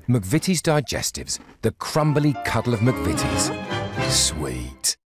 McVitie's Digestives, the crumbly cuddle of McVitie's. Sweet.